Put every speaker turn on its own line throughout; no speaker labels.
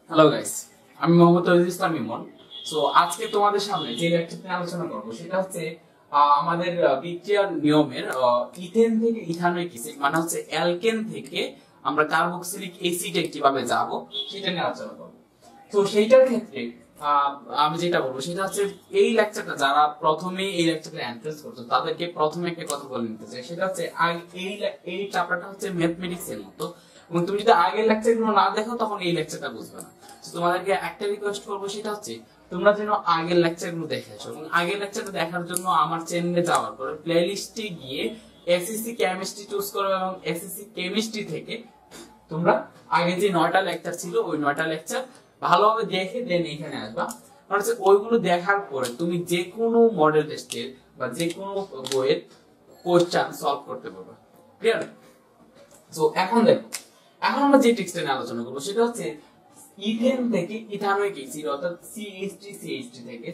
Hello guys, আমি Mohammad Touhidul Islam Emon. So আজকে তোমাদের সামনে যে লেকচার নিয়ে আলোচনা করব সেটা হচ্ছে আমাদের বিক্রিয়ার নিয়মের ইথেন থেকে ইথানোয়িক অ্যাসিড মানে হচ্ছে অ্যালকেন থেকে আমরা কার্বক্সিলিক অ্যাসিডে কিভাবে যাব সেটা নিয়ে আলোচনা করব। তো সেইটার ক্ষেত্রে আমি যেটা বলবো সেটা হচ্ছে এই লেকচারটা যারা প্রথমে এই লেকচারটা এন্ট্রান্স করছো তাদেরকে প্রথমে একটা কথা বলে নিতে চাই, সেটা হচ্ছে এই চ্যাপ্টারটা হচ্ছে ম্যাথমেটিক্স এর মতো, এবং তুমি যদি আগের লেকচারগুলো না দেখো তখন এই লেকচারটা বুঝবে না। তো তোমাদেরকে একটা রিকোয়েস্ট করবো, সেটা হচ্ছে তোমরা যেন আগের লেকচারগুলো দেখে আসো, এবং আগের লেকচারটা দেখার জন্য আমার চ্যানেলে যাওয়ার পরে প্লেলিস্টে গিয়ে এসএসসি কেমিস্ট্রি চুজ করো, এবং এসএসসি কেমিস্ট্রি থেকে তোমরা আগে যে 9টা লেকচার ছিল ওই 9টা লেকচার ভালোভাবে দেখে দেন এখানে আসবা। কারণ হচ্ছে ওইগুলো দেখার পরে তুমি যে কোনো মডেল টেস্টের বা যে কোনো বইয়ের কোশ্চেন সলভ করতে পারবে। ক্লিয়ার? সো এখন দেখো, এখন আমরা যে টেক্সটটা নিয়ে আলোচনা করব সেটা হচ্ছে ইথেন থেকে ইথানোয়িক অ্যাসিড অর্থাৎ CH3CH3 থেকে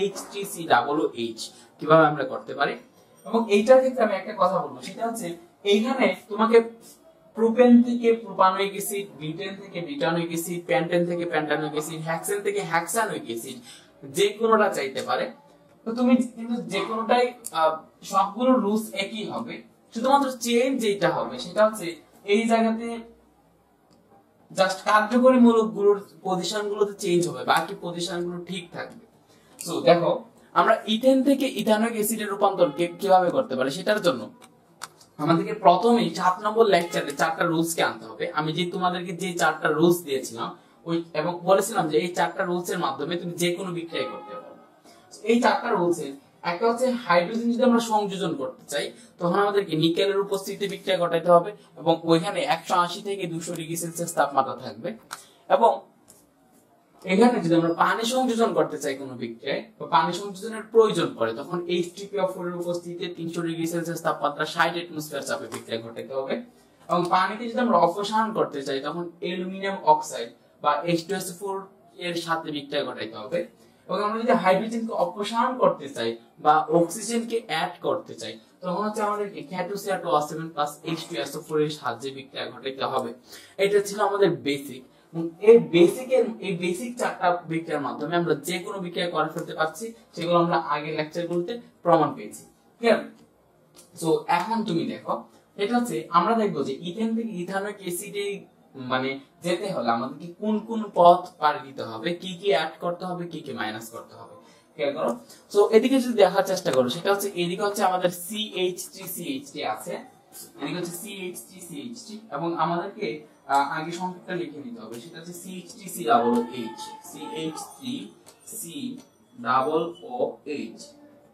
CH3COOH কিভাবে আমরা করতে পারি। এবং এইটার ক্ষেত্রে আমি একটা কথা বলবো, সেটা হচ্ছে এইখানে তোমাকে প্রোপেন থেকে প্রোপানোয়িক অ্যাসিড, বিউটেন থেকে বিউটানোয়িক অ্যাসিড, প্যান্টেন থেকে প্যান্টানোয়িক অ্যাসিড, হেক্সেন থেকে হেক্সানোয়িক অ্যাসিড যে কোনোটা চাইতে পারে। তো তুমি কিন্তু যে কোনোটাই সবগুলো রুলস একই হবে, শুধুমাত্র চেঞ্জ যেটা হবে সেটা হচ্ছে এই জায়গাতে জাস্ট কার্যকরী মূলকগুলোর পজিশনগুলোতে চেঞ্জ হবে, বাকি পজিশনগুলো ঠিক থাকবে। সো দেখো, আমরা ইথেন থেকে ইথানোয়িক অ্যাসিডের রূপান্তর কিভাবে করতে পারি সেটার জন্য আমাদেরকে প্রথমেই 7 নম্বর লেকচারে 4টা রুলস কে আনতে হবে। আমি যে তোমাদেরকে যে 4টা রুলস দিয়েছিলাম ওই এবং বলেছিলাম যে এই 4টা রুলস এর মাধ্যমে তুমি যে কোনো বিক্রিয়া করতে পারো। এই 4টা রুলস এর একটা হচ্ছে হাইড্রোজেন যদি আমরা সংযোজন করতে চাই তখন আমাদেরকে নিকেলের উপস্থিতিতে বিক্রিয়া ঘটাতে হবে, এবং ওইখানে 180 থেকে 200 ডিগ্রি সেলসিয়াস তাপমাত্রা থাকবে। এবং এখানে যদি আমরা পানি সংযোজন করতে চাই কোনো বিক্রিয়ায় বা পানি সংযোজনের প্রয়োজন পড়ে তখন H2PO4 এর উপস্থিতিতে 300 ডিগ্রি সেলসিয়াস তাপমাত্রা 60 অ্যাটমোস্ফিয়ার চাপে বিক্রিয়া ঘটাতে হবে। এবং পানিতে যদি আমরা অপসারণ করতে চাই তখন অ্যালুমিনিয়াম অক্সাইড বা H2SO4 এর সাথে বিক্রিয়া ঘটাতে হবে। এবং আমরা যদি হাইড্রোজেনকে অপসারণ করতে চাই বা অক্সিজেনকে অ্যাড করতে চাই তখন হচ্ছে আমাদেরকে K2Cr2O7 H2SO4 এর সাহায্যে বিক্রিয়া ঘটাতে হবে। এটা ছিল আমাদের বেসিক। এই বেসিক 4টা বিক্রিয়ার মাধ্যমে আমরা যে কোনো বিক্রিয়া করে ফেলতে পারছি, সেগুলো আমরা আগের লেকচারগুলোতে প্রমাণ পেয়েছি। ক্লিয়ার? সো এখন তুমি দেখো, এটা হচ্ছে আমরা দেখবো যে ইথেন থেকে ইথানোয়িক অ্যাসিডে মানে যেতে হলে আমাদেরকে কোন কোন পথ পাড়ি দিতে হবে, কি কি অ্যাড করতে হবে, কি কি মাইনাস করতে হবে। ক্লিয়ার করো? সো এদিকে যদি দেখার চেষ্টা করো, সেটা হচ্ছে এদিকে হচ্ছে আমাদের CH3CH3 আছে, এদিকে হচ্ছে CH3CH3, এবং আমাদেরকে আগে সংখ্যাটা লিখে নিতে হবে, সেটা হচ্ছে CH3COOH CH3COOH।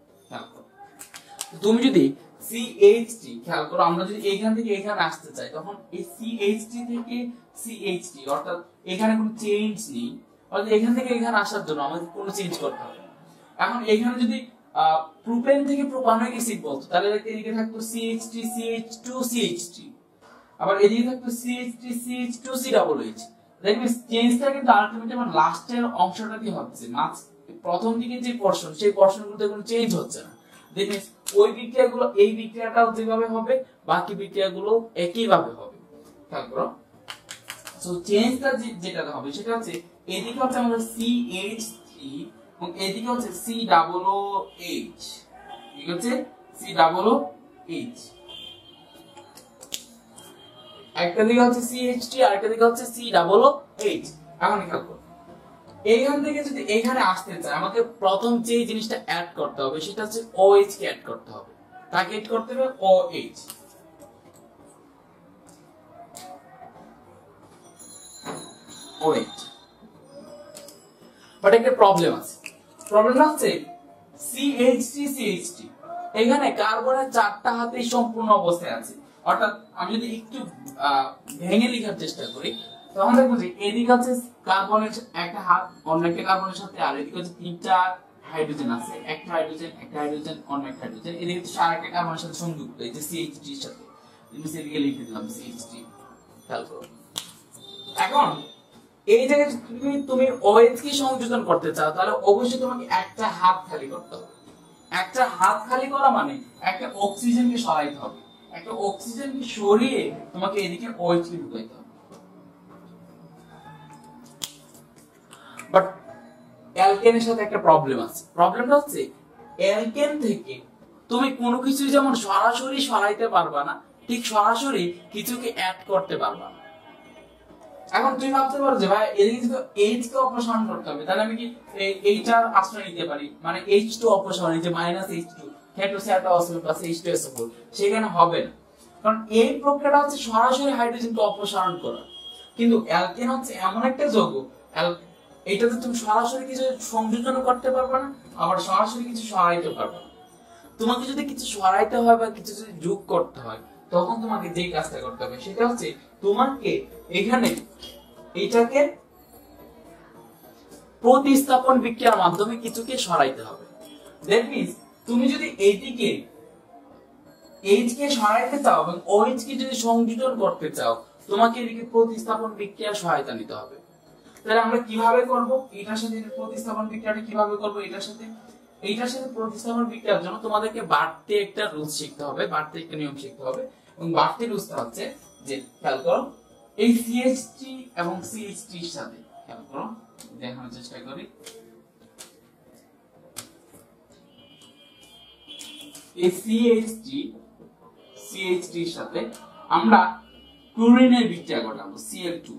তুমি যদি CH3 খেয়াল করো, আমরা যদি এখান থেকে এখানে আসতে চাই তখন এই CH3 থেকে CH3 অর্থাৎ এখানে কোনো চেঞ্জ নেই, অর্থাৎ এখান থেকে এখানে আসার জন্য আমাদের কোনো চেঞ্জ করতে হবে। এখন এখানে যদি প্রোপেন থেকে প্রোপানোয়িক অ্যাসিড বলতো তাহলে এদিকে থাকতো CH3CH2CH3, আবার এদিকে থাকতো CH3CH2COOH। দেখবে চেঞ্জটা কিন্তু আলটিমেটলি আমার লাস্টের অংশটাতে হচ্ছে, প্রথম দিকে যে পোরশন সেই পোরশনগুলোতে কোনো চেঞ্জ হচ্ছে না। দেখবে ওই বিক্রিয়াগুলো এই বিক্রিয়াটাও যেভাবে হবে বাকি বিক্রিয়াগুলো একই ভাবে হবে। খেয়াল করো, সো চেঞ্জটা যেটা হবে সেটা হচ্ছে এদিকে হচ্ছে আমাদের CH3 এবং এদিকে হচ্ছে COOH, ঠিক আছে COOH। একটা দিকে হচ্ছে CH3 আর একটা দিকে হচ্ছে COOH। এখন খেয়াল করো, এইখান থেকে যদি এখানে আসতে চাই আমাকে প্রথম যে জিনিসটা অ্যাড করতে হবে সেটা হচ্ছে OH কে অ্যাড করতে হবে। তাকে অ্যাড করতে হবে OH। বাট একটা প্রবলেম আছে, প্রবলেমটা হচ্ছে CH3CH3 এখানে কার্বনের 4টা হাতেই সম্পূর্ণ অবস্থায় আছে। অর্থাৎ আমি যদি একটু ভেঙে লেখার চেষ্টা করি তখন দেখবো যে এদিকে হচ্ছে কার্বনের একটা হাত অন্য একটা কার্বনের সাথে, আর এদিকে হচ্ছে 3টা হাইড্রোজেন আছে, একটা হাইড্রোজেন অন্য একটা হাইড্রোজেন, এদিকে হচ্ছে আরেকটা কার্বনের সাথে সংযুক্ত এই যে CH3 এর সাথে, আমি সেদিকে লিখে দিলাম CH3। খেয়াল করো, এখন এই জায়গায় তুমি OH কে সংযোজন করতে চাও তাহলে অবশ্যই তোমাকে একটা হাত খালি করতে হবে। একটা হাত খালি করা মানে একটা অক্সিজেনকে সরাইতে হবে, একটা অক্সিজেনকে সরিয়ে তোমাকে এদিকে OH কে ঢুকাইতে হবে। বাট অ্যালকেনের সাথে একটা প্রবলেম আছে। প্রবলেমটা হচ্ছে অ্যালকেন থেকে তুমি কোনো কিছু যেমন সরাসরি সরাইতে পারবা না, ঠিক সরাসরি কিছুকে অ্যাড করতে পারবা না। এখন তুমি ভাবতে পারো যে ভাই এদিকে তো এইচ কে অপসারণ করতে হবে, তাহলে আমি কি এইটার আশ্রয় নিতে পারি, মানে H2 অপসারণ নিতে -H2 হেটেরোস্যাটোসিল প্লাস H2SO4, সেখানে হবে না, কারণ এই প্রক্রিয়াটা হচ্ছে সরাসরি হাইড্রোজেনকে অপসারণ করা। কিন্তু অ্যালকেন হচ্ছে এমন একটা যৌগ, এইটাতে তুমি সরাসরি কিছু সংযোজন করতে পারবে না, আবার সরাসরি কিছু সরাইতে পারবে না। তোমাকে যদি কিছু সরাইতে হয় বা কিছু যদি যোগ করতে হয়, তখন তোমাকে যে কাজটা করতে হবে সেটা হচ্ছে তোমাকে এখানে এইটাকে প্রতিস্থাপন বিক্রিয়ার মাধ্যমে কিছুকে সরাইতে হবে। দ্যাট মিন্স তুমি যদি এইদিকে H কে সরাইতে চাও এবং OH কে যদি সংযোজন করতে চাও, তোমাকে এদিকে প্রতিস্থাপন বিক্রিয়ার সহায়তা নিতে হবে। তাহলে আমরা কিভাবে করব, এটার সাথে প্রতিস্থাপন বিক্রিয়াটা কিভাবে করব, এইটার সাথে প্রতিস্থাপন বিক্রিয়ার জন্য তোমাদেরকে বাড়তি একটা রুলস শিখতে হবে, বাড়তি একটা নিয়ম শিখতে হবে। এবং বাড়তি রুলসটা হচ্ছে যে, খেয়াল করো এই CH3 এবং CH3 এর সাথে, খেয়াল করো দেখানোর চেষ্টা করি, এই CH3 এর সাথে আমরা ক্লোরিনের বিক্রিয়া ঘটাবো, Cl2,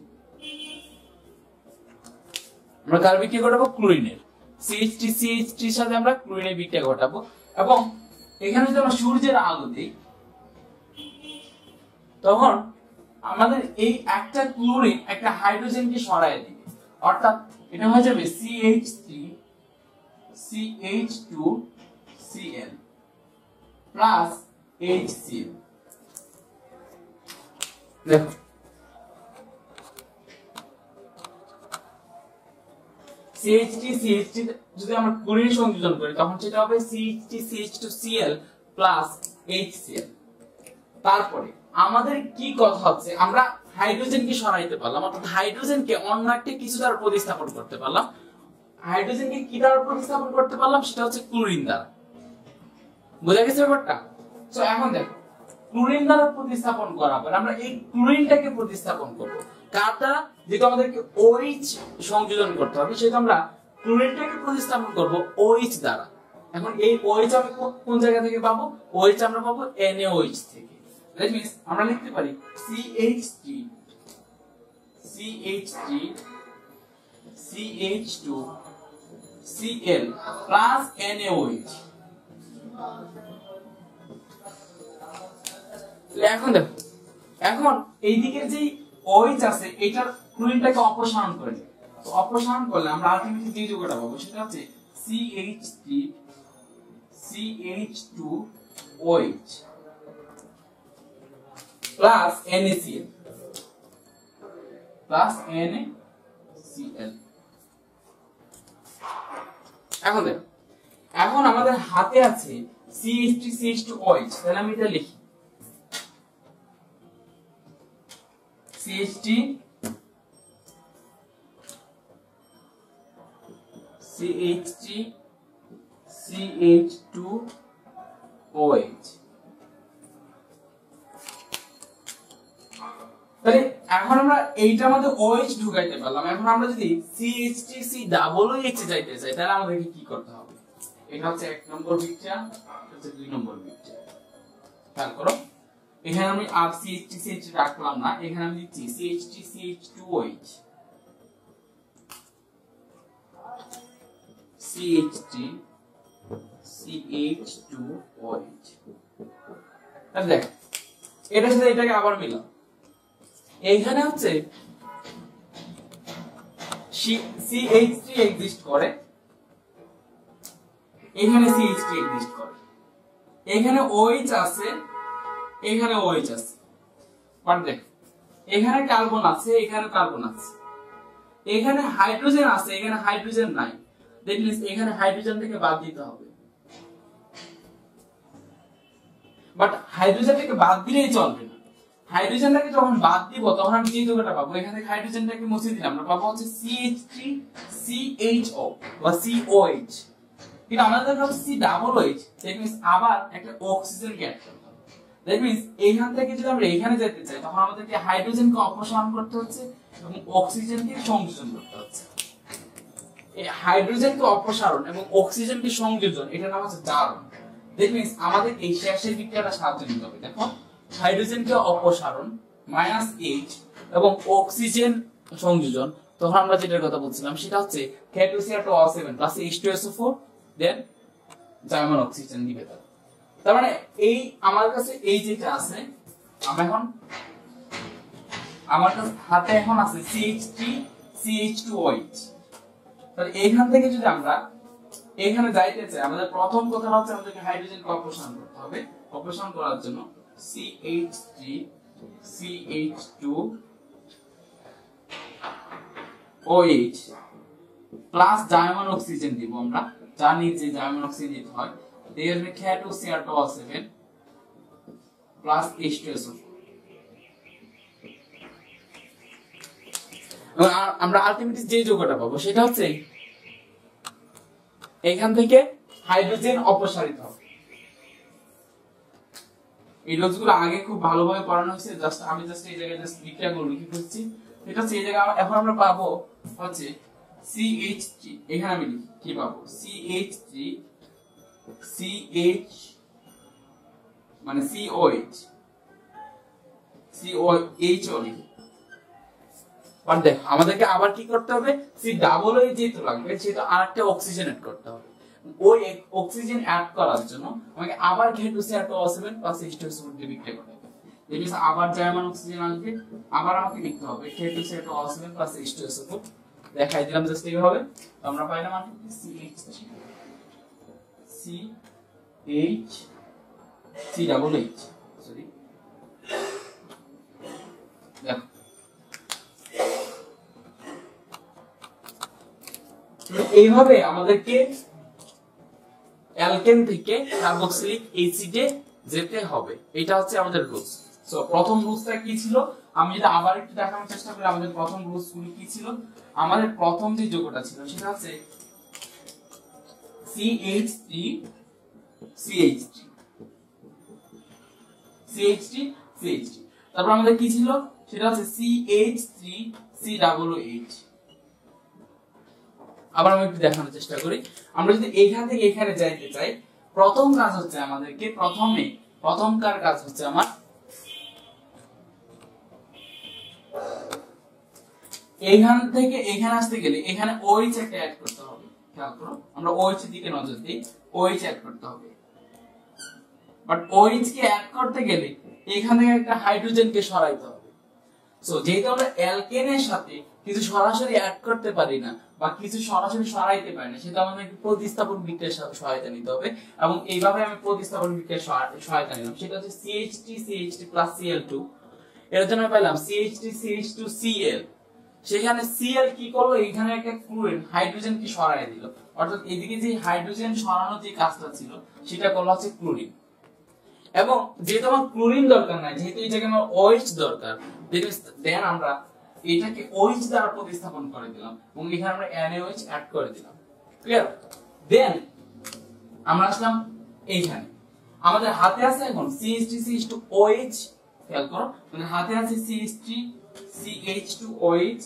আমরা কার বিক্রিয়া ঘটাবো, ক্লোরিনের। CH3 এর সাথে আমরা ক্লোরিনের বিক্রিয়া ঘটাবো, এবং এখানে যদি আমরা সূর্যের আলো দিই, তখন আমাদের এই একটা ক্লোরিন একটা হাইড্রোজেনকে সরায় দিবে, অর্থাৎ এটা হয়ে যাবে CH3 CH2Cl প্লাস HCl। দেখো CH3 যদি আমরা ক্লোরিন সংযোজন করি, তখন সেটা হবে CH3CH2Cl প্লাস HCl। তারপরে আমাদের কি কথা হচ্ছে, আমরা হাইড্রোজেনকে সরাইতে পারলাম, অর্থাৎ হাইড্রোজেনকে অন্য একটা কিছু দ্বারা প্রতিস্থাপন করতে পারলাম। হাইড্রোজেনকে কি দ্বারা প্রতিস্থাপন করতে পারলাম, সেটা হচ্ছে ক্লোরিন দ্বারা। বুঝা গেছে ব্যাপারটা? তো এখন দেখো, ক্লোরিন দ্বারা প্রতিস্থাপন করার পর আমরা এই ক্লোরিনটাকে প্রতিস্থাপন করব কার দ্বারা, যেটা আমাদেরকে OH সংযোজন করতে হবে, সেটা আমরা ক্লোরিনটাকে প্রতিস্থাপন করব OH দ্বারা। এখন এই OH আমরা কোন জায়গা থেকে পাবো, OH আমরা পাবো NaOH থেকে। দ্যাট মিন্স আমরা লিখতে পারি CH3 CH2Cl প্লাস NaOH। এখন দেখো, এখন এই দিকের যে OH আছে, এটার ক্লোরিনটাকে অপসারণ করে দিই। তো অপসারণ করলে আমরা আলটিমেটলি যে যৌগটা পাবো সেটা হচ্ছে CH3 CH2OH plus NaCl plus NaCl। এখন দেখো, এখন আমাদের হাতে আছে CH3 CH2OH, তাহলে আমি এটা লিখি CH3 CH2OH। তাহলে এখন আমরা এইটার মধ্যে OH ঢুকাইতে পারলাম। এখন আমরা যদি CH3COOH যাইতে চাই, তাহলে আমাদেরকে কি করতে হবে, এটা হচ্ছে 1 নম্বর বিক্রিয়া, এটা হচ্ছে 2 নম্বর বিক্রিয়া। খেয়াল করো, এখানে আমি আর CH3CH রাখলাম না, এখানে আমি দিচ্ছি CH3CH2OH CH3CH2OH। তাহলে দেখ, এটার সাথে এটাকে আবার মিলাও, এইখানে হচ্ছে CH3 এক্সিস্ট করে, এখানে CH3 এক্সিস্ট করে, এখানে OH আছে, এখানে OH আছে। বাট দেখ, এখানে কার্বন আছে, এখানে কার্বন আছে, এখানে হাইড্রোজেন আছে, এখানে হাইড্রোজেন নাই। দ্যাট মিন্স এখানে হাইড্রোজেনটাকে বাদ দিতে হবে। বাট হাইড্রোজেনটাকে বাদ দিলেই চলবে না, হাইড্রোজেনটাকে যখন বাদ দিব তখন আমি যে যৌগটা পাবো, এখান থেকে হাইড্রোজেনটাকে মুছে দিলাম, আমরা পাবো হচ্ছে CH3CHO বা COH। কিন্তু আমাদের কাছে COOH, দ্যাট মিন্স আবার একটা অক্সিজেন গ্যাপ করতে হবে। দ্যাট মিন্স এইখান থেকে যদি আমরা এখানে যেতে চাই, তখন আমাদেরকে হাইড্রোজেনকে অপসারণ করতে হচ্ছে এবং অক্সিজেনকে সংযোজন করতে হচ্ছে। এই হাইড্রোজেনকে অপসারণ এবং অক্সিজেনকে সংযোজন, এটার নাম হচ্ছে জারণ। দ্যাট মিন্স আমাদের এই শেষের বিক্রিয়াটা সাহায্য নিতে হবে। দেখো হাইড্রোজেনকে অপসারণ -H এবং অক্সিজেন সংযোজন, তখন আমরা যেটার কথা বলছিলাম সেটা হচ্ছে K2Cr2O7 H2SO4 দেন জার্মান অক্সিজেন দিবে। তার মানে এই আমার কাছে এই যেটা আছে, আমার কাছে হাতে এখন আছে CH3 CH2OH। তাহলে এইখান থেকে যদি আমরা এখানে যাইতে চাই, আমাদের প্রথম কথা হচ্ছে আমাদেরকে হাইড্রোজেনকে অপসারণ করতে হবে। অপসারণ করার জন্য CH3 CH2OH plus German oxygen দিব। আমরা জানি যে জার্মান অক্সিজেন দিতে হয়, এই আসবে K2Cr2O7 প্লাস H2SO4। আমরা আলটিমেটলি যে যৌগটা পাবো সেটা হচ্ছে এখান থেকে হাইড্রোজেন অপসারিত হবে। এই নোটসগুলো আগে খুব ভালোভাবে পড়ানো হয়েছে, আমি এই জায়গায় বিক্রিয়াগুলো লিখে ফেলছি। এটা হচ্ছে এই জায়গায় এখন আমরা পাবো হচ্ছে CH3, এখানে আমি লিখি কি পাবো CH3 CH মানে COH লিখি। আর দেখ আমাদেরকে আবার কি করতে হবে, COOH যেহেতু লাগবে সেটা আরেকটা অক্সিজেন অ্যাড করতে হবে। ওই অক্সিজেন অ্যাড করার জন্য আমাকে আবার K2Cr2O7 H2SO4 দিয়ে বিক্রিয়া করতে হবে। এই যে আবার জার্মান অক্সিজেন আসবে, আবার আমাকে লিখতে হবে K2Cr2O7 H2SO4। দেখাই দিলাম জাস্ট এইভাবে। আমরা পাইলাম আর CH সরি দেখো এইভাবে আমাদেরকে অ্যালকেন থেকে কার্বক্সিলিক অ্যাসিডে যেতে হবে। এটা হচ্ছে আমাদের রুলস। সো প্রথম রুলসটা কি ছিল, আমি যদি আবার একটু দেখানোর চেষ্টা করি আমাদের প্রথম রুলসগুলো কি ছিল। আমাদের প্রথম যে যৌগটা ছিল সেটা হচ্ছে CH3 CH3 তারপর আমাদের কি ছিল সেটা হচ্ছে CH3 COOH। আবার আমি একটু দেখানোর চেষ্টা করি। আমরা যদি এইখান থেকে এখানে যাইতে চাই, প্রথম কাজ হচ্ছে আমাদেরকে প্রথমকার কাজ হচ্ছে আমার এইখান থেকে এখানে আসতে গেলে এখানে OH একটা অ্যাড করতে হবে। খেয়াল করো, আমরা OH এর দিকে নজর দিই, OH অ্যাড করতে হবে। বাট OH কে অ্যাড করতে গেলে এখান থেকে একটা হাইড্রোজেনকে সরাইতে হবে। সো যেহেতু আমরা অ্যালকেনের সাথে কিছু সরাসরি অ্যাড করতে পারি না বা কিছু সরাসরি সরাইতে পারি না, সেটা আমাদের প্রতিস্থাপন বিক্রিয়ার সহায়তা নিতে হবে। এবং এইভাবে আমি প্রতিস্থাপন বিক্রিয়ার সহায়তা নিলাম। সেটা হচ্ছে CH3 প্লাস Cl2। এর জন্য পেলাম CH3 CH2Cl। সেখানে Cl কি করলো, এখানে একটা ক্লোরিন হাইড্রোজেন কি সরাই দিল, অর্থাৎ এদিকে যে হাইড্রোজেন সরানোর যে কাজটা ছিল সেটা করলো হচ্ছে ক্লোরিন। এবং যেহেতু আমার ক্লোরিন দরকার নাই, যেহেতু এই জায়গায় আমার OH দরকার, দেন আমরা এটাকে OH দ্বারা প্রতিস্থাপন করে দিলাম এবং এখানে আমরা NaOH অ্যাড করে দিলাম। ক্লিয়ার? দেন আমরা আসলাম এইখানে, আমাদের হাতে আছে এখন CH3 CH2OH। খেয়াল করো, আমাদের হাতে আছে CH3 CH2OH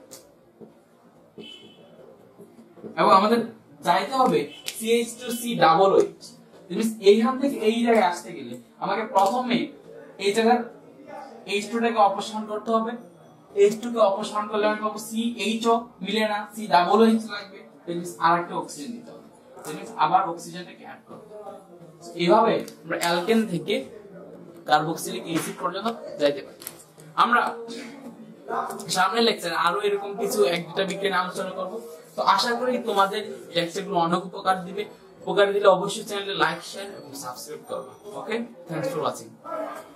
এবং আমাদের চাইতে হবে CH2COOH। এইখান থেকে এই জায়গায় আসতে গেলে আমাকে প্রথমে এই জায়গার H2 টাকে অপসারণ করতে হবে। H2 কে অপসারণ করলে আমি পাবো CHO, মিলে না, COOH লাগবে, আরেকটা অক্সিজেন দিতে হবে। আবার অক্সিজেনটাকে অ্যাড করতে হবে। এইভাবে আমরা অ্যালকেন থেকে কার্বক্সিলিক অ্যাসিড পর্যন্ত যাইতে পারি। আমরা সামনের লেকচারে আরো এরকম কিছু এক দুটা বিক্রিয়া নিয়ে আলোচনা করব। তো আশা করি তোমাদের লেকচারগুলো অনেক উপকার দিবে। উপকার দিলে অবশ্যই চ্যানেলে লাইক, শেয়ার এবং সাবস্ক্রাইব করবে। Okay, thanks for watching.